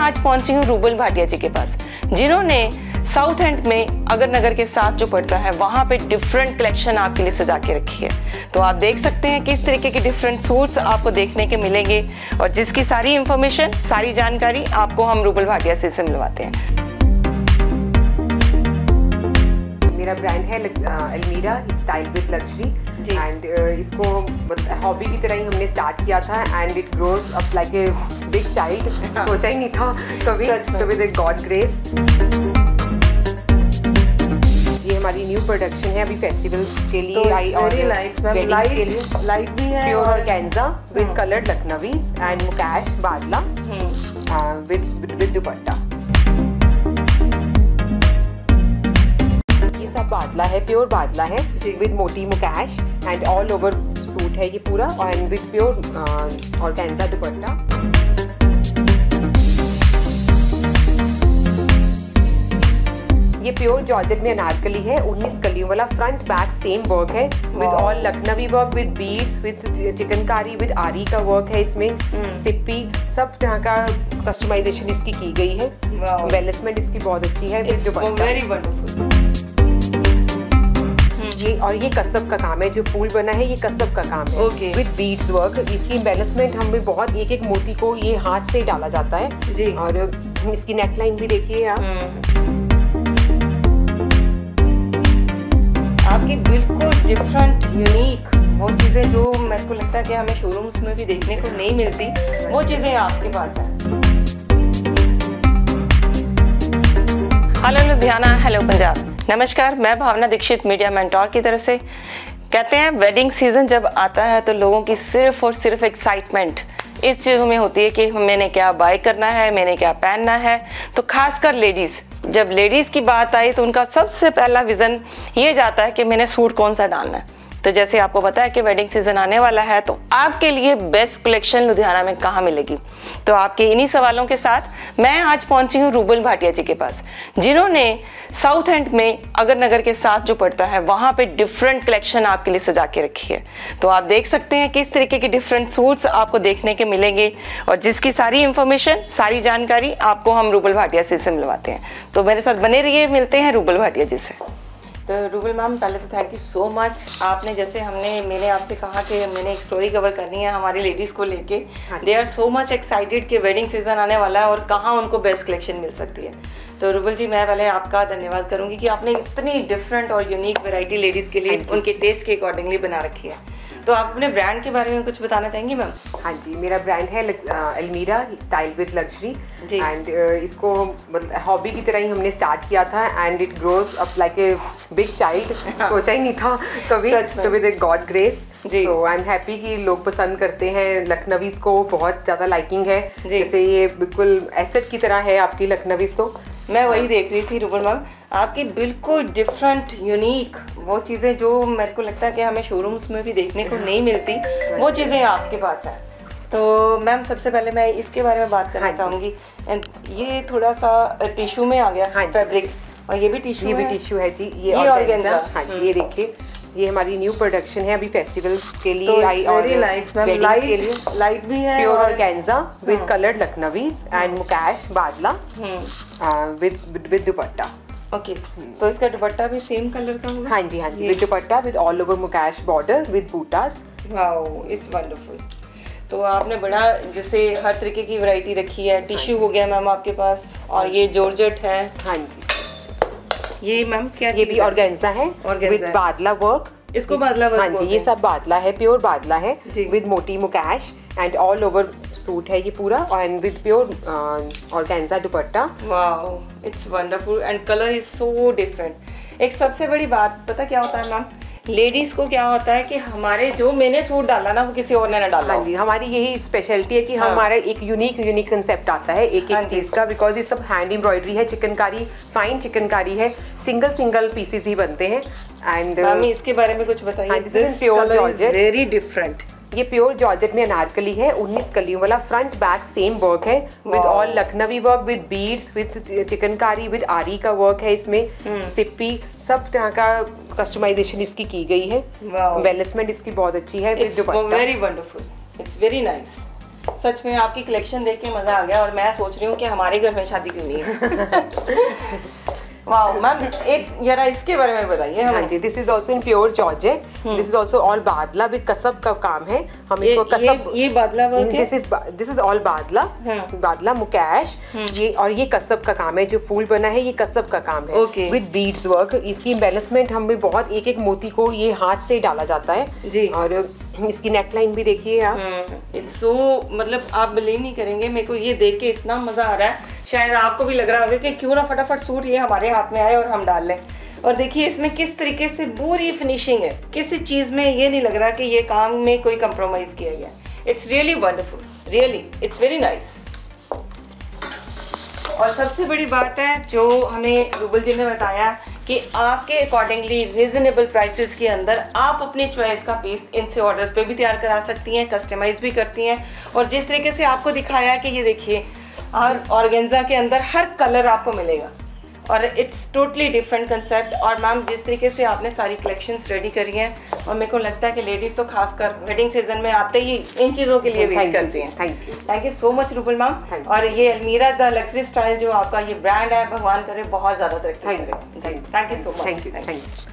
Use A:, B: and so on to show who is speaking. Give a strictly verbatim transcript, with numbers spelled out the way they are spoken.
A: आज पहुंची हूँ रूबल भाटिया जी के पास, जिन्होंने साउथ एंड में अगर नगर के साथ जो पड़ता है वहाँ पे डिफरेंट कलेक्शन आपके लिए सजा के रखी है। तो आप देख सकते हैं किस तरीके के डिफरेंट सूट्स आपको देखने के मिलेंगे और जिसकी सारी इंफॉर्मेशन, सारी जानकारी आपको हम रूबल भाटिया से, से मिलवाते हैं।
B: मेरा ब्रांड है Almeera style with luxury and इसको हॉबी की तरह ही हमने स्टार्ट किया था and it grows up like a big child. सोचा ही नहीं था कभी, so with गॉड ग्रेस। ये हमारी न्यू प्रोडक्शन है अभी फेस्टिवल्स के लिए आई और वेडिंग के लिए।
A: लाइट भी है,
B: pure organza with coloured Lakhnavis and mukaish badla with with दुपट्टा। ये सब बादला है, प्योर बादला है विद मोटी mukaish and all over suit है ये पूरा and with pure organza dupatta. ये प्योर जॉर्जेट में अनारकली है, उन्नीस कलियों वाला, फ्रंट बैक सेम वर्क है with all Lakhnavi work with beads with chikankari with aari का वर्क है इसमें, सिप्पी सब तरह का कस्टमाइजेशन इसकी की गई है। एम्बेलिशमेंट इसकी बहुत अच्छी है विद दुपट्टा।
A: Very wonderful.
B: ये और ये कसब का काम है, जो फूल बना है ये कसब का काम है
A: okay.
B: With beads work. इसकी एम्बेलिशमेंट हमें बहुत, एक एक मोती को ये हाथ से डाला जाता है
A: जी।
B: और इसकी नेकलाइन भी देखिए आप,
A: आपकी बिल्कुल डिफरेंट यूनिक वो चीज़ें जो मेरे को लगता है कि हमें शोरूम्स में भी देखने को नहीं मिलती, वो चीज़ें आपके पास हैं। हेलो लुधियाना, हेलो पंजाब, नमस्कार। मैं भावना दीक्षित मीडिया मेंटोर की तरफ से। कहते हैं वेडिंग सीज़न जब आता है तो लोगों की सिर्फ और सिर्फ एक्साइटमेंट इस चीज़ों में होती है कि मैंने क्या बाय करना है, मैंने क्या पहनना है। तो खासकर लेडीज़, जब लेडीज़ की बात आई तो उनका सबसे पहला विज़न ये जाता है कि मैंने सूट कौन सा डालना है। तो जैसे आपको पता है कि वेडिंग सीज़न आने वाला है, तो आपके लिए बेस्ट कलेक्शन लुधियाना में कहाँ मिलेगी। तो आपके इन्हीं सवालों के साथ मैं आज पहुंची हूँ रूबल भाटिया जी के पास, जिन्होंने साउथ एंड में अगर नगर के साथ जो पड़ता है वहाँ पे डिफरेंट कलेक्शन आपके लिए सजा के रखी है। तो आप देख सकते हैं किस तरीके के डिफरेंट सूट्स आपको देखने के मिलेंगे और जिसकी सारी इंफॉर्मेशन, सारी जानकारी आपको हम रूबल भाटिया से, से मिलवाते हैं। तो मेरे साथ बने रहिए, मिलते हैं रूबल भाटिया जी से। तो रूबल मैम, पहले तो थैंक यू सो मच। आपने जैसे हमने मैंने आपसे कहा कि मैंने एक स्टोरी कवर करनी है हमारी लेडीज़ को लेके, they are so much excited कि वेडिंग सीजन आने वाला है और कहाँ उनको बेस्ट कलेक्शन मिल सकती है। तो रूबल जी, मैं पहले आपका धन्यवाद करूँगी कि आपने इतनी डिफरेंट और यूनिक वैरायटी लेडीज़ के लिए उनके टेस्ट के अकॉर्डिंगली बना रखी है। तो आप अपने ब्रांड के बारे में कुछ बताना चाहेंगी मैम?
B: हाँ जी, मेरा ब्रांड है Almeera style with luxury and इसको हॉबी की तरह ही हमने स्टार्ट किया था and it grows up like a big child. सोचा ही नहीं था कभी, so with God grace. So I am happy कि लोग पसंद करते हैं। लखनवीज को बहुत ज़्यादा लाइकिंग है, जैसे ये बिल्कुल एसेट की तरह है आपकी लखनवीज। तो
A: मैं वही देख रही थी रूबल मैम, आपकी बिल्कुल डिफरेंट यूनिक वो चीज़ें जो मेरे को लगता है कि हमें शोरूम्स में भी देखने को नहीं मिलती, वो चीज़ें आपके पास हैं। तो मैम, सबसे पहले मैं इसके बारे में बात करना चाहूँगी। एंड ये थोड़ा सा टिश्यू में आ गया फैब्रिक, और ये भी टिश्यू
B: ये भी टिश्यू है जी। ये
A: ऑर्गेन्जा।
B: हाँ जी, ये देखिए, ये हमारी न्यू प्रोडक्शन है अभी फेस्टिवल्स के लिए।
A: तो
B: आई और
A: नाइस मैम, लाइट के लिए लाइट भी है,
B: pure organza with coloured Lakhnavis and mukaish badla with with dupatta.
A: Okay, तो इसका दुपट्टा भी सेम कलर का होगा?
B: हाँ जी, हाँ जी, with dupatta with all over mukaish border with butas.
A: Wow, it's wonderful. तो आपने बड़ा जैसे हर तरीके की वैरायटी रखी है। टिश्यू हो गया मैम आपके पास, और ये जॉर्जेट है।
B: हाँ जी,
A: ये मैम क्या?
B: ये भी ऑर्गेन्जा है विद बादला वर्क।
A: इसको बादला वर्क?
B: हाँ जी, ये सब बादला है, प्योर बादला है विद मोटी mukaish and all over suit है ये पूरा and with pure organza dupatta.
A: Wow, it's wonderful and colour is so different. एक सबसे बड़ी बात पता क्या होता है मैम, लेडीज़ को क्या होता है कि हमारे जो मैंने सूट डाला ना वो किसी और ने ना डाला।
B: हाँ जी, हमारी यही स्पेशलिटी है कि हाँ। हमारा एक यूनिक यूनिक कंसेप्ट आता है एक एक चीज़ का, बिकॉज ये सब हैंड एम्ब्रॉयडरी है, चिकनकारी, फाइन चिकनकारी है, सिंगल सिंगल पीसेस ही बनते हैं। एंड
A: मैम, इसके बारे में कुछ बताइए।
B: Pure georgette,
A: very different.
B: ये प्योर जॉर्जेट में अनारकली है, उन्नीस कलियों वाला, फ्रंट बैक सेम वर्क है with all Lakhnavi work with beads with chikankari with aari का वर्क है इसमें, सिप्पी सब तरह का कस्टमाइजेशन इसकी की गई है। एम्बेलिशमेंट इसकी बहुत अच्छी है with dupatta.
A: Very wonderful, it's very nice. सच में आपकी कलेक्शन देख के मजा आ गया और मैं सोच रही हूँ कि हमारे घर में शादी क्यों नहीं है। वाह मैम, एक जरा इसके बारे में बताइए हमें।
B: हाँ जी, this is also in pure georgette, this is also all badla with kasab का काम है। हम इसको कसब,
A: ये, ये बादला वर्क है,
B: this is this is all badla,
A: हाँ।
B: बादला मुकैश, ये और ये कसब का काम है। जो फूल बना है ये कसब का काम है
A: okay.
B: With beads work. इसकी एम्बेलिशमेंट हमें बहुत, एक एक मोती को ये हाथ से डाला जाता है
A: जी।
B: और इसकी नेकलाइन भी देखिए आप।
A: इट्स सो, मतलब आप बिलीव नहीं करेंगे, मेरे को ये देख के इतना मजा आ रहा है, शायद आपको भी लग रहा होगा कि क्यों ना फटाफट सूट ये हमारे हाथ में आए और हम डाल लें। और देखिए इसमें किस तरीके से पूरी फिनिशिंग है, किसी चीज में ये नहीं लग रहा कि ये काम में कोई कंप्रोमाइज किया गया। It's really wonderful, really it's very nice. और सबसे बड़ी बात है जो हमें रूबल जी ने बताया कि आपके अकॉर्डिंगली रिजनेबल प्राइसेस के अंदर आप अपनी चॉइस का पीस इनसे ऑर्डर पे भी तैयार करा सकती हैं, कस्टमाइज भी करती हैं। और जिस तरीके से आपको दिखाया कि ये देखिए और ऑर्गेन्जा के अंदर हर कलर आपको मिलेगा और इट्स टोटली डिफरेंट कंसेप्ट। और मैम जिस तरीके से आपने सारी कलेक्शंस रेडी करी हैं, और मेरे को लगता है कि लेडीज़ तो खासकर वेडिंग सीजन में आते ही इन चीज़ों के लिए वेट करती हैं।
B: Thank you,
A: thank you so much Rubal ma'am. और ये अलमीरा द लग्जरी स्टाइल जो आपका ये ब्रांड है, भगवान करे बहुत ज़्यादा तरक्की करे। Thank you so much.
B: Thank you.